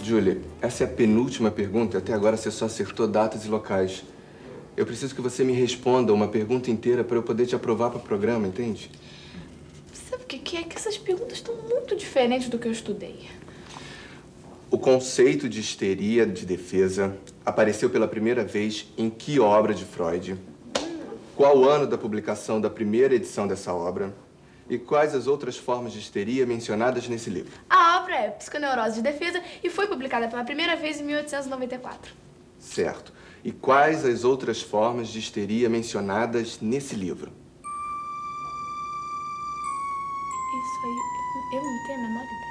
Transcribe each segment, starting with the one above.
Julie, essa é a penúltima pergunta e até agora você só acertou datas e locais. Eu preciso que você me responda uma pergunta inteira para eu poder te aprovar para o programa, entende? Sabe o que é? Que essas perguntas estão muito diferentes do que eu estudei. O conceito de histeria de defesa apareceu pela primeira vez em que obra de Freud? Qual o ano da publicação da primeira edição dessa obra? E quais as outras formas de histeria mencionadas nesse livro? A obra é Psiconeurose de Defesa e foi publicada pela primeira vez em 1894. Certo. E quais as outras formas de histeria mencionadas nesse livro? Isso aí, eu não tenho a menor ideia.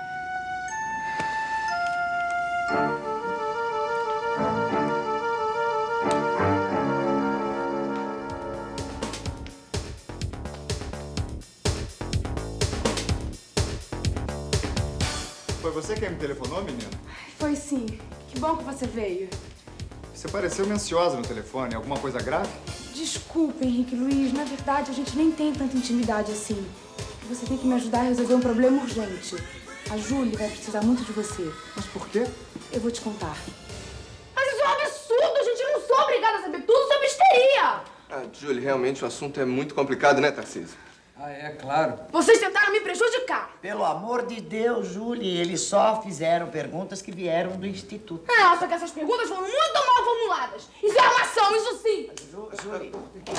Foi você quem me telefonou, menina? Foi sim. Que bom que você veio. Você pareceu meio ansiosa no telefone. Alguma coisa grave? Desculpa, Henrique Luiz. Na verdade, a gente nem tem tanta intimidade assim. Você tem que me ajudar a resolver um problema urgente. A Júlia vai precisar muito de você. Mas por quê? Eu vou te contar. Mas isso é um absurdo! A gente não sou obrigada a saber tudo sobre histeria! Julie, realmente o assunto é muito complicado, né, Tarcísio? Ah, é, claro. Vocês tentaram me prejudicar! Pelo amor de Deus, Julie, eles só fizeram perguntas que vieram do Instituto. Só que essas perguntas foram muito mal formuladas. Isso é armação, isso sim! Julie.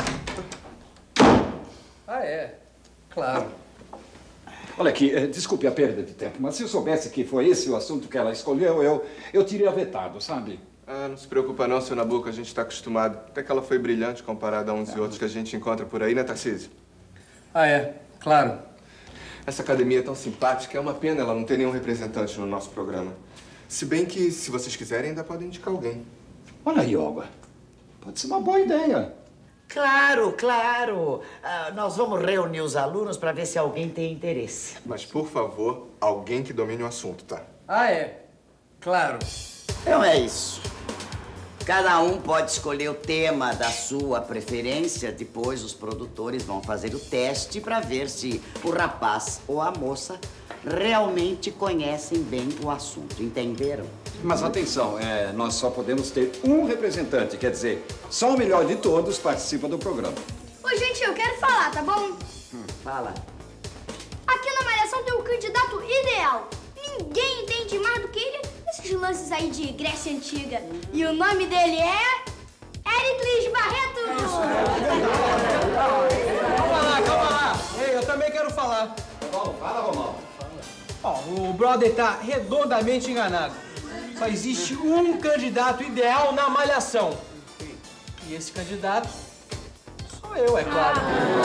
Ah, é, claro. Olha aqui, desculpe a perda de tempo, mas se eu soubesse que foi esse o assunto que ela escolheu, eu teria vetado, sabe? Não se preocupa não, seu Nabuco, a gente está acostumado. Até que ela foi brilhante comparada a uns e outros que a gente encontra por aí, né, Tarcísio? Ah, é, claro. Essa academia é tão simpática, é uma pena ela não ter nenhum representante no nosso programa. Se bem que, se vocês quiserem, ainda podem indicar alguém. Olha aí, Olga. Pode ser uma boa ideia. Claro, claro. Nós vamos reunir os alunos para ver se alguém tem interesse. Mas, por favor, alguém que domine o assunto, tá? Ah, é, claro. Então é isso. Cada um pode escolher o tema da sua preferência. Depois os produtores vão fazer o teste para ver se o rapaz ou a moça realmente conhecem bem o assunto. Entenderam? Mas atenção, nós só podemos ter um representante, quer dizer, só o melhor de todos participa do programa. Ô, gente, eu quero falar, tá bom? Fala. Aqui na Malhação tem o candidato ideal. Ninguém entende mais do que ele esses lances aí de Grécia Antiga. E o nome dele é... Éricles Barreto! Calma lá! Ei, eu também quero falar. Fala, Romão. O brother tá redondamente enganado. Só existe um candidato ideal na Malhação. E esse candidato sou eu, é claro.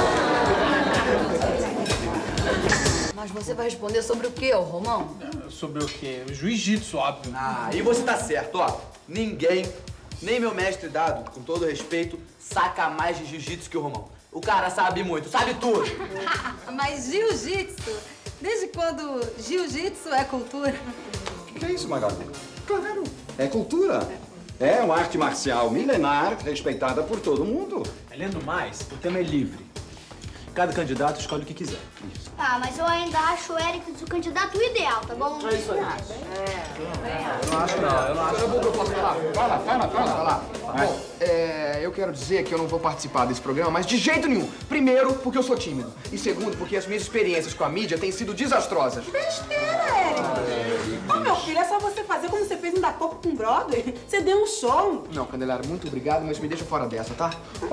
Mas você vai responder sobre o quê, ô Romão? Sobre o quê? O jiu-jitsu, óbvio. E você tá certo, ó. Ninguém, nem meu mestre dado, com todo respeito, saca mais de jiu-jitsu que o Romão. O cara sabe muito, sabe tudo. Mas jiu-jitsu? Desde quando jiu-jitsu é cultura? Que é isso, Magalu? Claro, é cultura. É uma arte marcial milenar, respeitada por todo mundo. Além do mais, o tema é livre. Cada candidato escolhe o que quiser. Isso. Mas eu ainda acho o Éricles o candidato ideal, tá bom? É isso aí. Eu não acho, não. Eu não acho. Eu posso falar? Fala. Bom, eu quero dizer que eu não vou participar desse programa, mas de jeito nenhum. Primeiro, porque eu sou tímido. E segundo, porque as minhas experiências com a mídia têm sido desastrosas. Besteira, Éricles. Meu filho, é só você fazer como você fez ainda há pouco com o brother. Você deu um show. Não, Candelária, muito obrigado, mas me deixa fora dessa, tá?